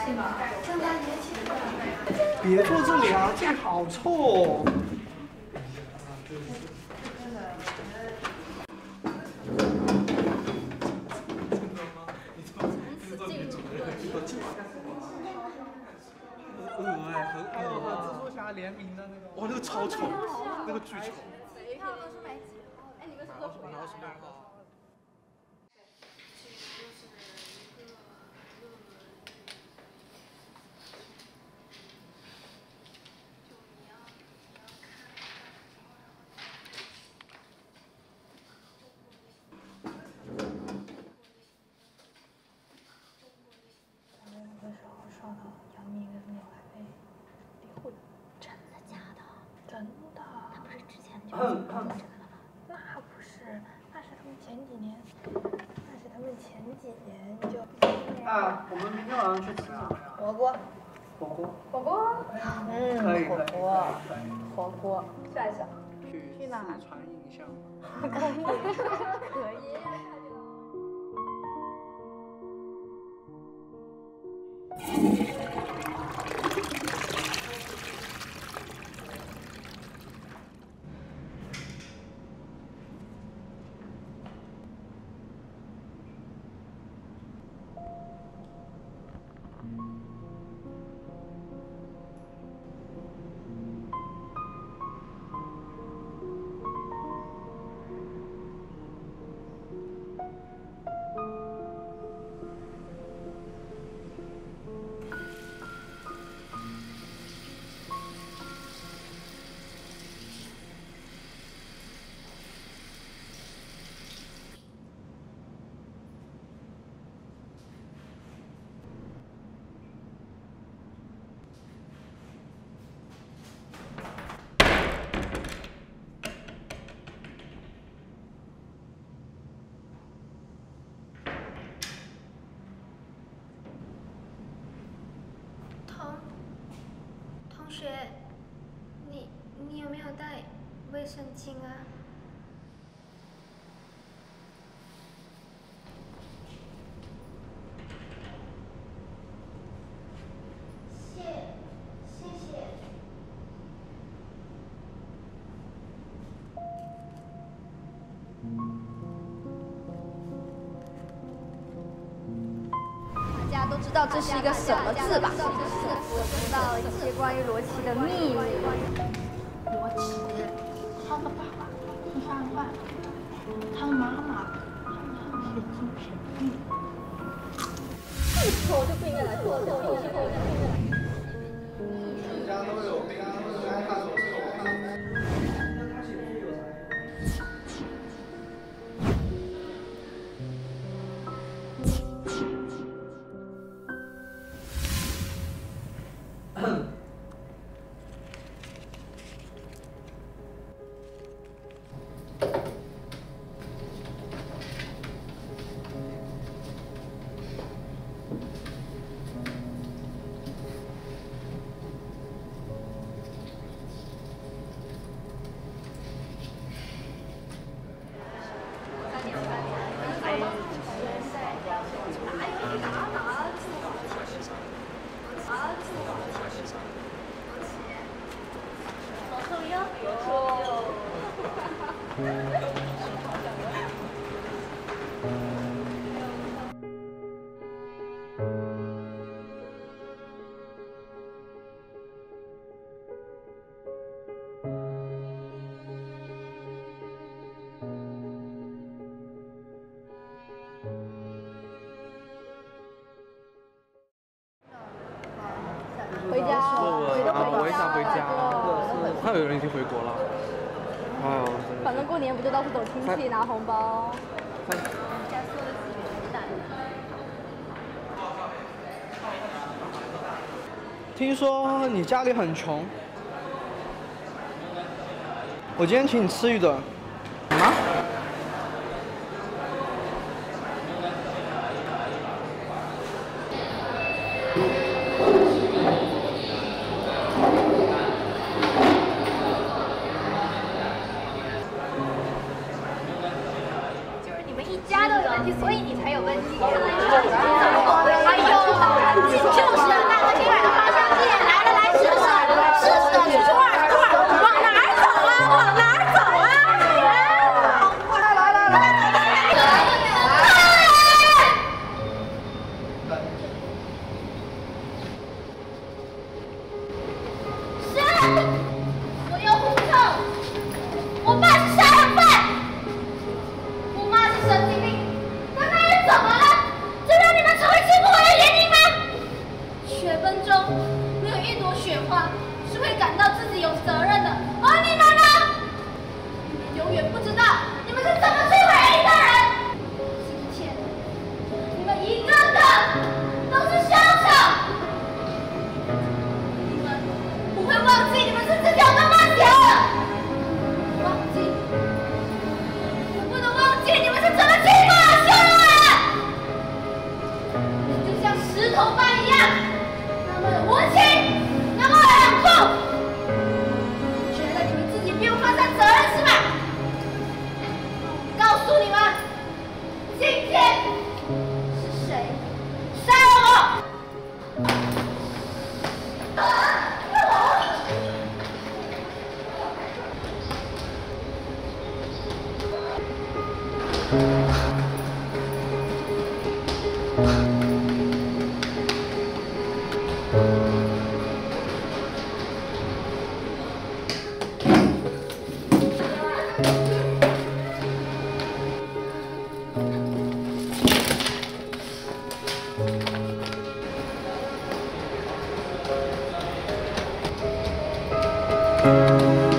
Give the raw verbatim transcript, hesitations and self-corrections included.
正大年轻的。 别坐这里啊，这里好臭哦。 还有和蜘蛛侠联名的那个，哇，那个超丑，那个巨丑。 他们是买几号？哎，你们是多少号？ 那不是，那是他们前几年，那是他们前几年就。 啊，我们明天晚上去吃哪？ 火锅。 火锅。 火锅。嗯， 可以火锅。火锅。下一下。 去去哪？ 四川印象。 可以，可以。 同学，你你有没有带卫生巾啊？谢谢谢。 大家都知道这是一个什么字吧？我知道一些关于罗琦的秘密。 罗琦，他的爸爸是杀人犯，他的妈妈是精神病。 这个时候我就不应该来做，这个时候我就不应该来。 人家都有病，该看手机我看。那他写的有啥？ 回家，回都我也回想回家，我看有人已经回国了。哎呦， 反正过年不就到处走亲戚拿红包。 听说你家里很穷，我今天请你吃一顿。啊？ 就是你们一家都有问题，所以你才有问题。哎呦，就是。 嗯。